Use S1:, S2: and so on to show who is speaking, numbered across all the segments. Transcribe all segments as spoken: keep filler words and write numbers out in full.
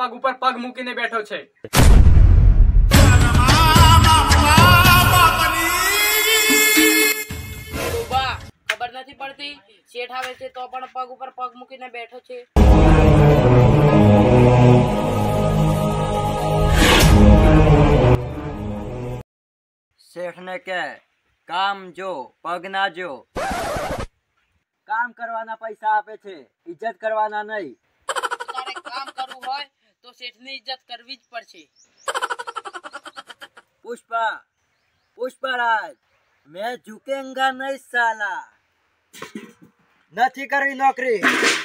S1: પગ ઉપર પગ મૂકીને બેઠો છે।
S2: ખબર નથી પડતી શેઠ આવે છે તો પણ પગ ઉપર પગ મૂકીને બેઠો છે।
S3: શેઠ ને કે કામ જો પગ ના જો। કામ કરવાના પૈસા આપે છે, ઇજ્જત કરવાના નહીં।
S2: તારે કામ કરવું હોય તો શેઠની ઇજ્જત કરવી જ પડશે।
S3: પુષ્પા પુષ્પરાજ मैं झुकेगा नहीं साला। નથી કરવી નોકરી।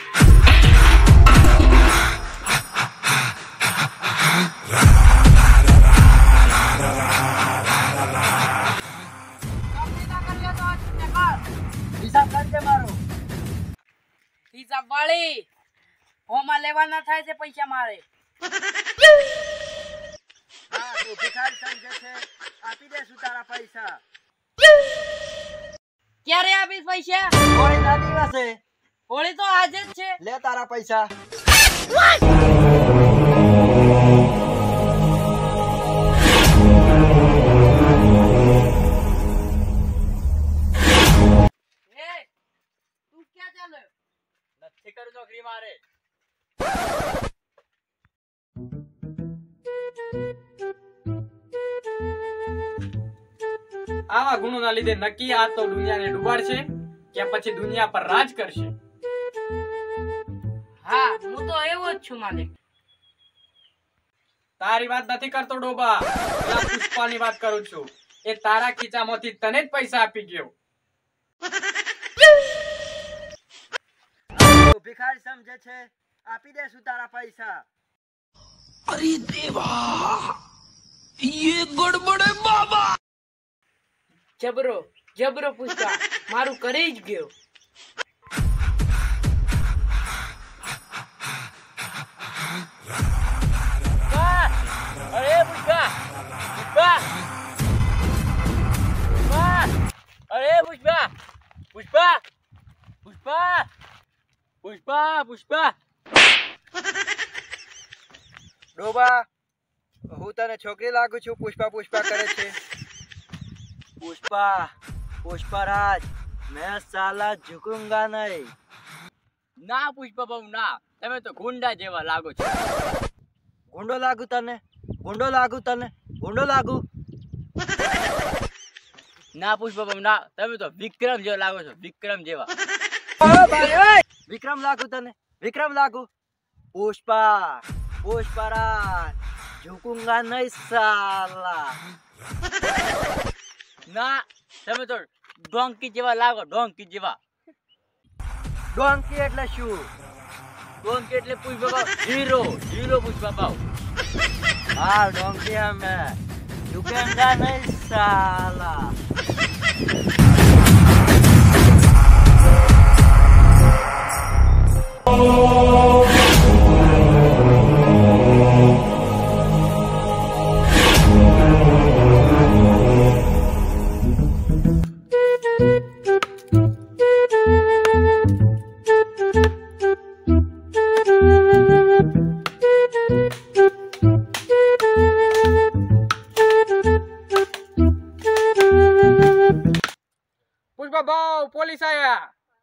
S3: હિસાબ કરજે મારો।
S2: હિસાબ વાળી હોમાં લેવાના થાય છે પૈસા મારે।
S3: હા તું ભિખારી સમજે છે, આપી દેશું તારા પૈસા।
S2: ક્યારે આપીશ પૈસા?
S3: હોળી ના દિવસે।
S2: હોળી તો આજે જ છે।
S3: લે તારા પૈસા।
S2: એ તું ક્યાં ચાલે?
S3: નથી કરવી નોકરી મારે।
S1: આવા ગુણોના લીધે નક્કી આ તો દુનિયાને ડૂબાડશે કે પછી દુનિયા પર રાજ કરશે।
S2: હા હું તો એવો જ છું માલિક।
S1: તારી વાત નથી કરતો ડોબા, પેલા પુષ્પાની વાત કરું છું। એ તારા ખીચામાંથી તને જ પૈસા આપી ગયો।
S3: તું ભિખારી સમજે છે, આપી દેશું તારા પૈસા।
S4: अरे देवा ये गड़बड़ है बाबा।
S2: જબરો જબરો પુષ્પા મારું કરી જ ગયો।
S3: અરે પુષ્પા પુષ્પા પુષ્પા અરે પુષ્પા પુષ્પા પુષ્પા પુષ્પા પુષ્પા ડોબા હું તને છોકરી લાગુ છું? પુષ્પા પુષ્પા કરે છે। પુષ્પા પુષ્પરાજ मैं साला झुकूंगा नहीं।
S5: ના પુષ્પા બહુ ના, તમે તો ગુંડા જેવા લાગો છો।
S3: ગુંડો લાગુ તને? ગુંડો લાગુ તને? ગુંડો લાગુ?
S5: ના પુષ્પા બહુ ના, તમે તો વિક્રમ જેવા લાગો છો, વિક્રમ જેવા।
S3: વિક્રમ લાગુ તને? વિક્રમ લાગુ? પુષ્પા પુષ્પરાજ झुकूंगा नहीं साला।
S5: ના તમે તો ડોંકી જેવા લાગો, ડોંકી જેવા।
S3: ડોંકી એટલે શું?
S5: ડોંકી એટલે પુષ્પા ભાવ હીરો, હીરો પુષ્પા ભાવ।
S3: हाँ डोंकी हमें झुकेगा नहीं साला।
S1: પુષ્પા ભાવ પોલીસ આયા।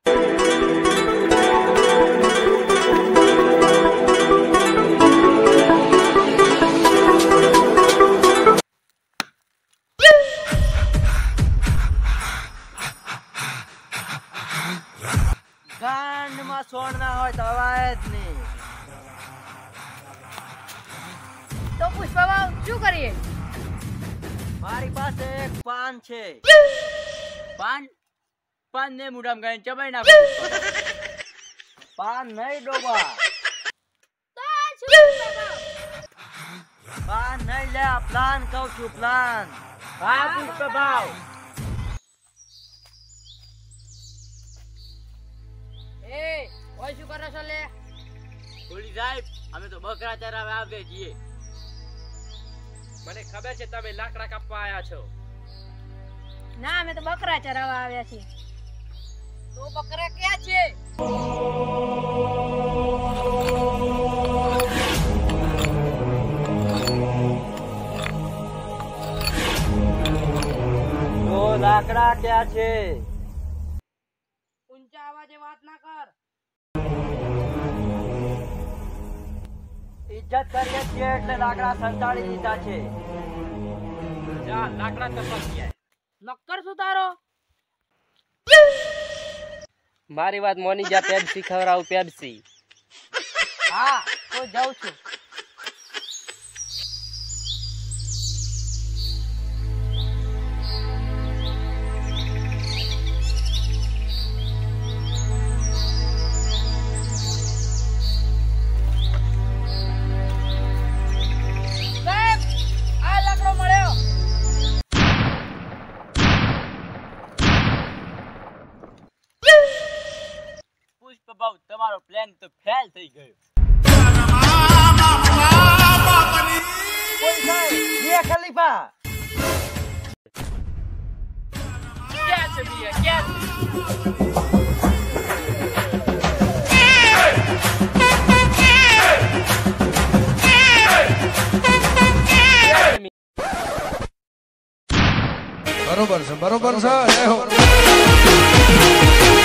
S3: ગાંડ માં સોણ ના હોય તો અવાય જ નહીં।
S2: તો પુષ્પા ભાવ શું કરીએ?
S3: મારી પાસે એક પાન છે।
S5: પાન પાન ને મુઢામ ગાઈને ચબાઈ નાખો।
S3: પાન નહીં ડોબા, પાન નહીં લે, પ્લાન કહું છું પ્લાન।
S5: હા પુષ્પા ભાવ।
S2: એ ઓય શું કરો છો લે?
S5: પોલીસ સાહેબ અમે તો બકરા ચરાવવા આવે છીએ।
S1: મને ખબર છે તમે લાકડા કાપવા આયા છો।
S2: ના અમે તો બકરા ચરાવવા આવ્યા છીએ। તો બકરા ક્યાં છે?
S3: લાકડા ક્યાં છે?
S2: ઊંચા અવાજે વાત ના કર.
S3: ઇજ્જત કરીએ છીએ એટલે લાકડા સંતાડી દીધા છે.
S1: જા લાકડા તો પક્યા.
S2: નક્કર શું તારો?
S6: મારી વાત મોની જા, પેપ્સી ખવડાવું પેપ્સી.
S2: હા તો જાઉં છું. સાહેબ, આ લાકડો મળ્યો.
S5: પુષ્પ બહુ તમારો પ્લાન તો ફેલ થઈ ગયો.
S3: કોઈ સાહેબ, મિયા ખલીફા.
S5: ક્યાં છે મિયા, ક્યાં છે?
S4: બરોબર છે, બરોબર છે. જય હો.